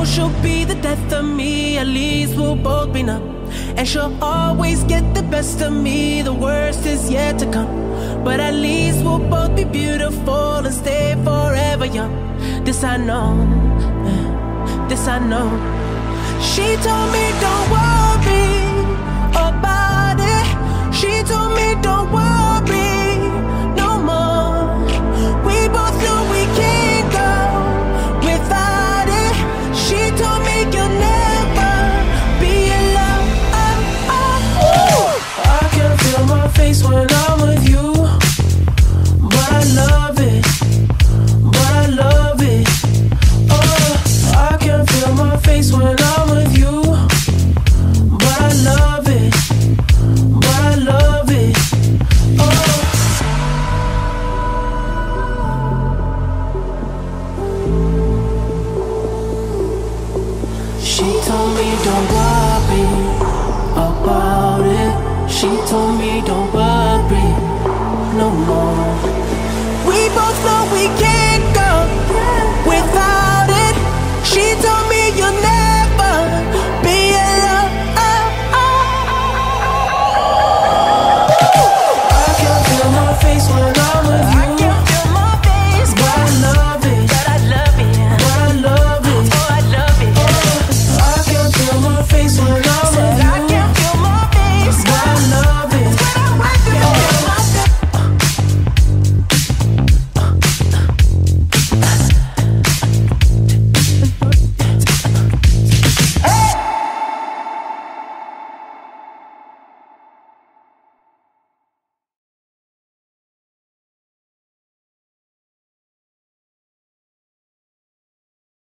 she'll be the death of me, at least we'll both be numb. And she'll always get the best of me, the worst is yet to come. But at least we'll both be beautiful and stay forever young. This I know, this I know. She told me don't worry,